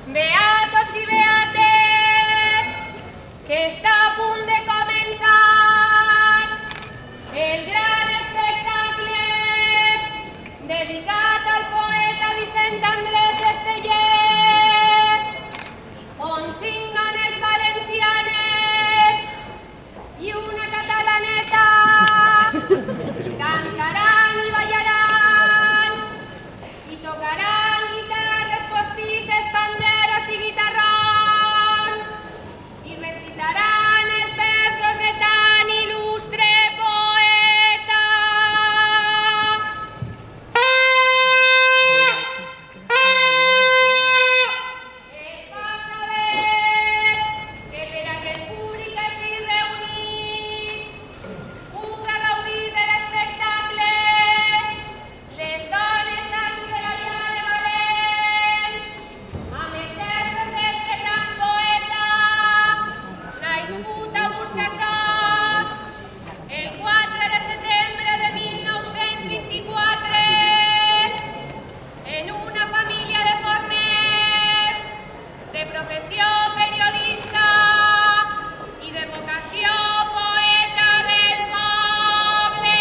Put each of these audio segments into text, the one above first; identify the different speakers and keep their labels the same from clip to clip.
Speaker 1: Beatos i beates, que està a punt de començar el gran espectacle dedicat al poeta Vicent Andrés Estellés, on 5 dones valencianes i una catalaneta cantaran i ballaran i tocaran guitarres postisses, panderos i guitarrons i recitaran els versos de tan il·lustre poeta. Es va saber que per a que el públic així reunit puga gaudir de l'espectacle, les dones han treballat de valent amb els versos d'este gran poeta, nascut a Burjassot el 4 de setembre de 1924 en una família de forners, de professió periodista i de vocació poeta del poble.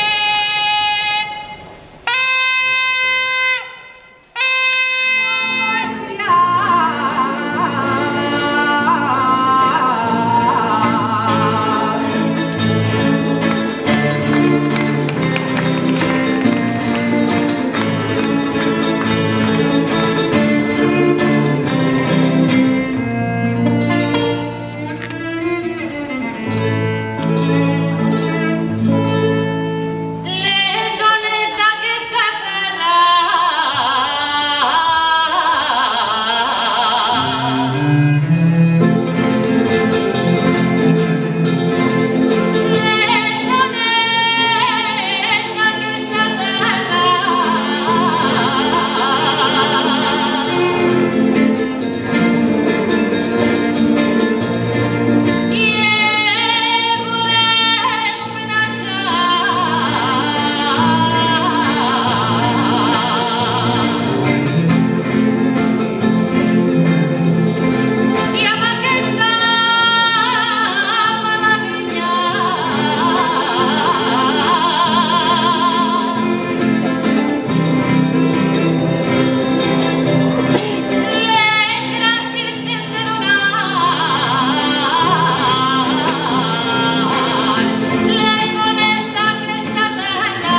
Speaker 1: Les dones d'aquesta terra i amb aquesta malavilla les gràcies tenen les dones d'aquesta terra.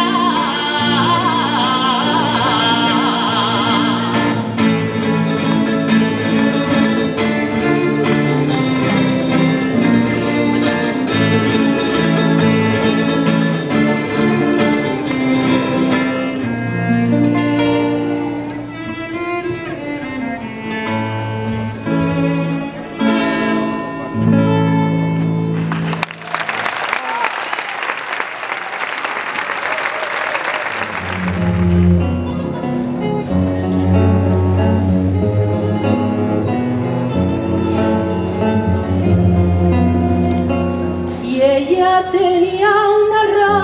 Speaker 1: Y ella tenía una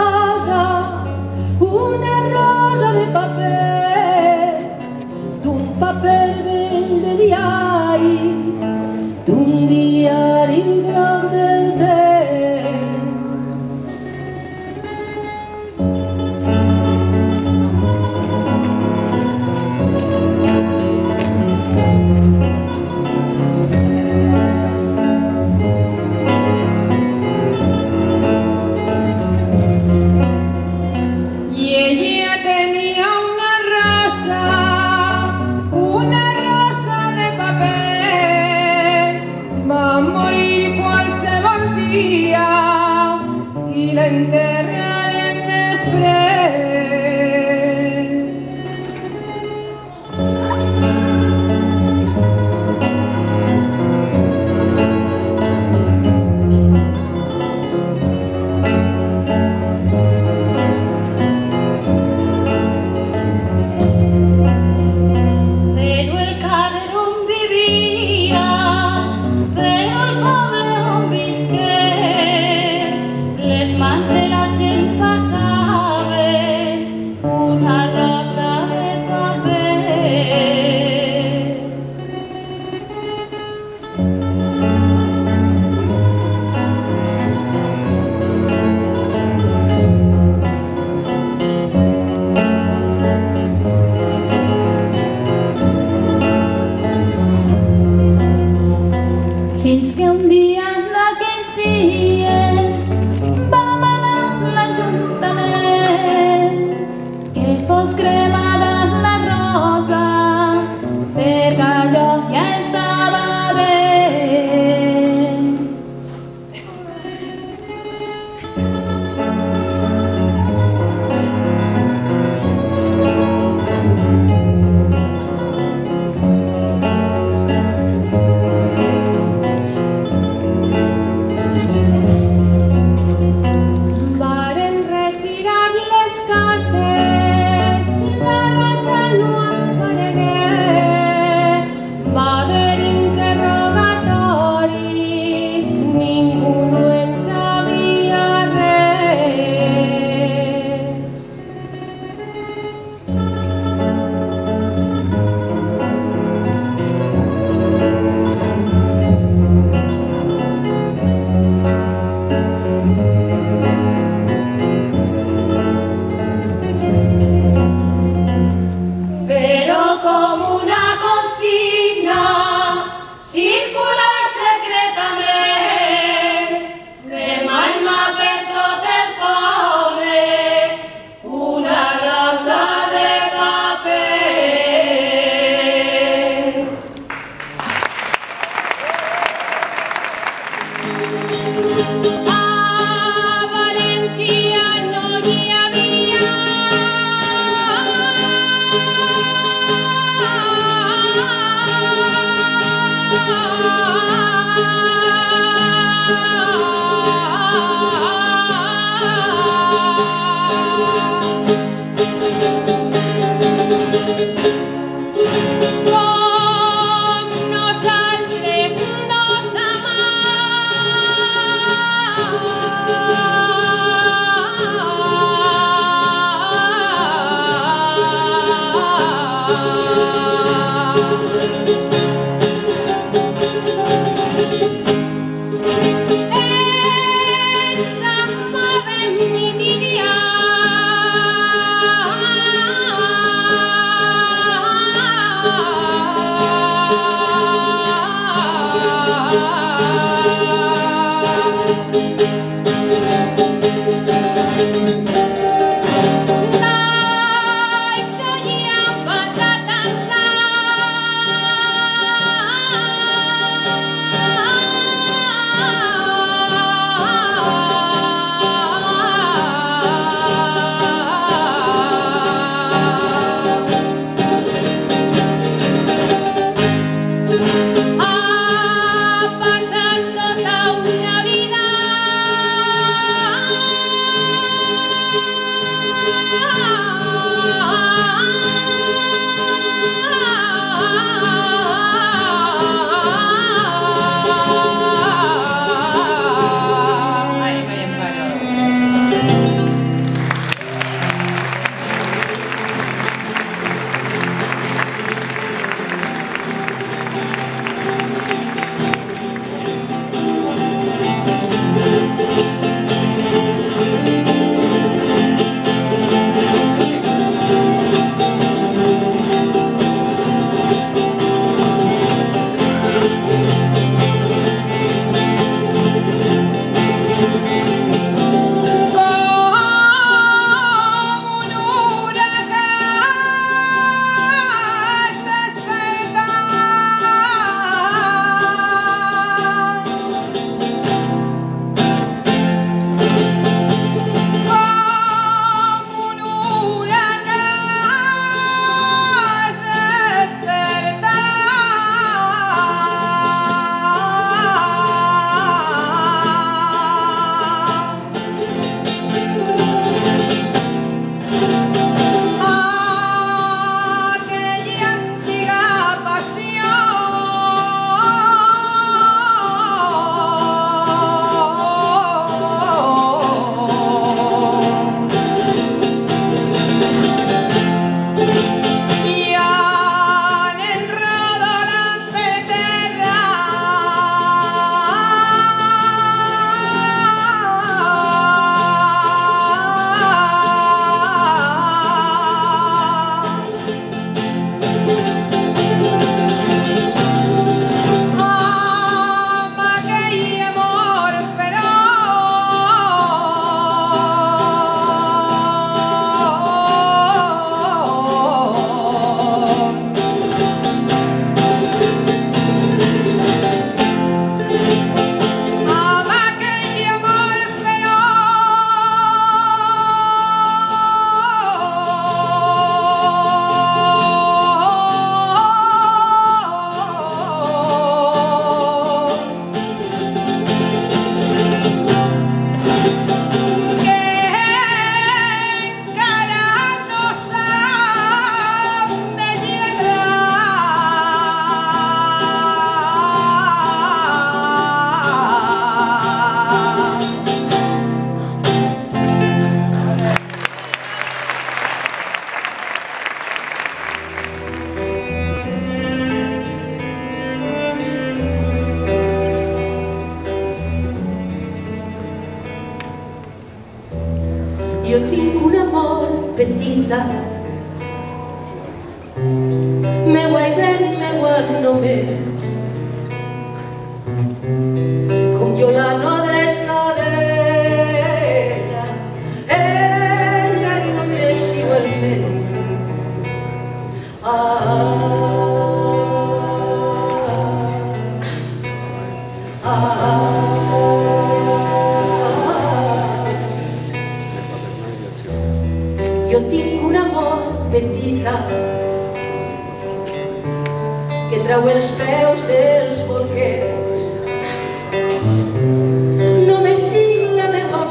Speaker 1: rosa de papel, d'un paper vell de diari, d'un diari groc del temps. petita, meua i ben meua només, com jo la nodresca d'ella, ella nodreix igualment. Jo tinc un amor petita que trau els peus dels bolquers. Només tinc la meva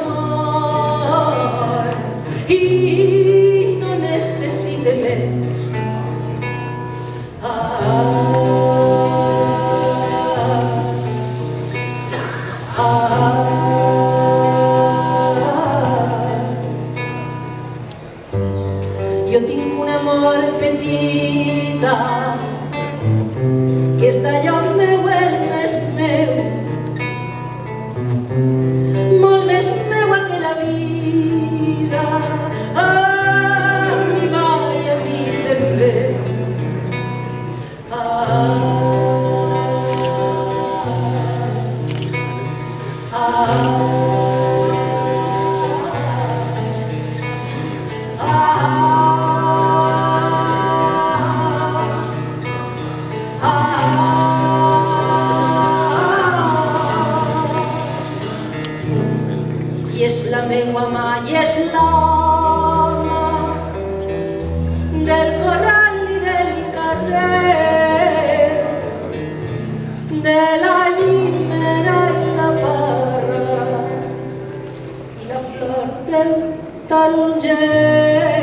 Speaker 1: mort i no necessite més. Jo tinc un amor petita que és d'allò meu el més meu, molt més meua que la vida, a mi va i a mi se'n ve. I és la meua mà i és l'home del corral i del carrer, de la llimera i la parra i la flor del taronger.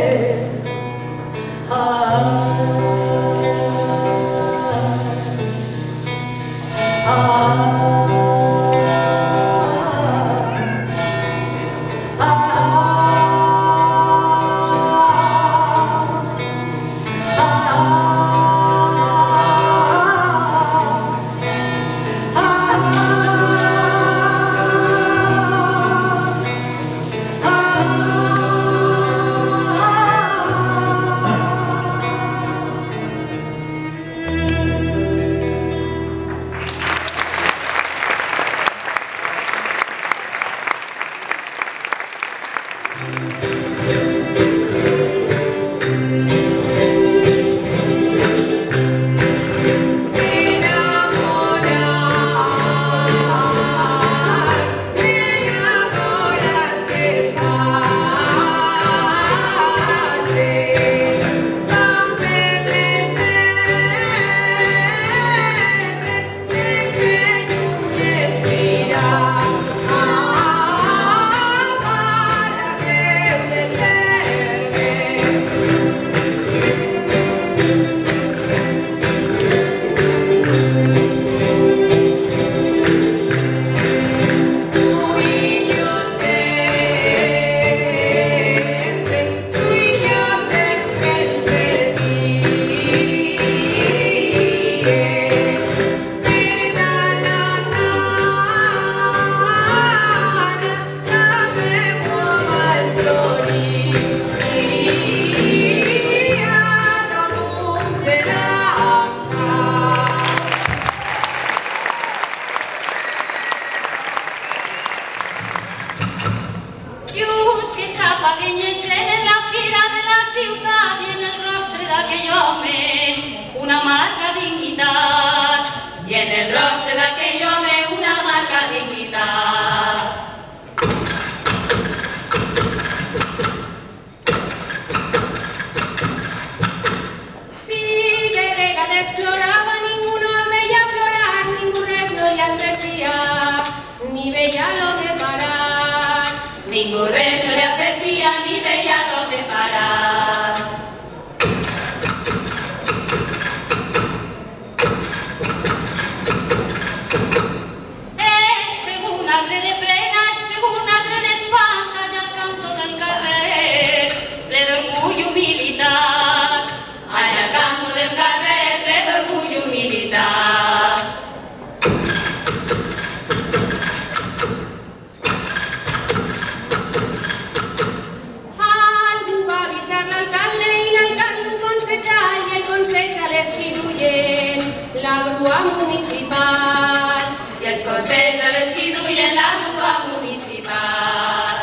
Speaker 1: rua municipal i els consells de l'esquí duien la rua municipal.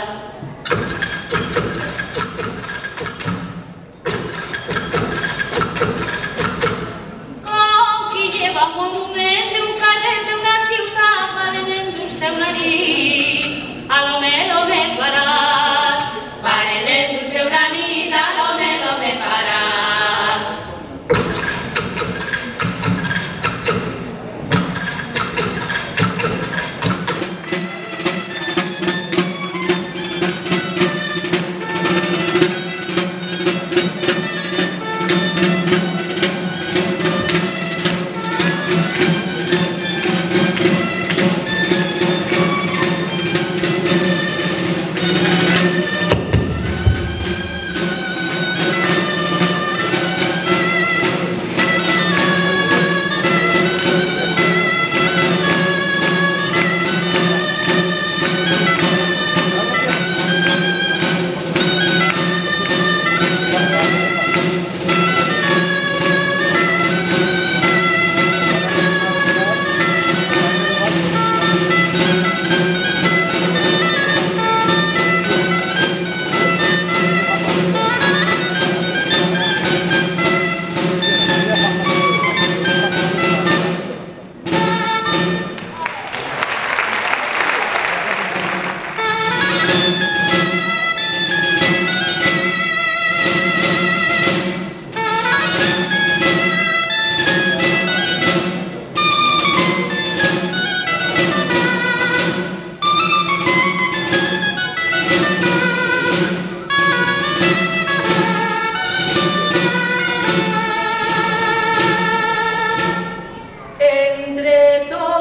Speaker 1: Com qui lleva un moment d'un carrer d'una ciutat varen endur-se una nit a l'home parat. Varen endur-se una nit a l'home parat. Entre tots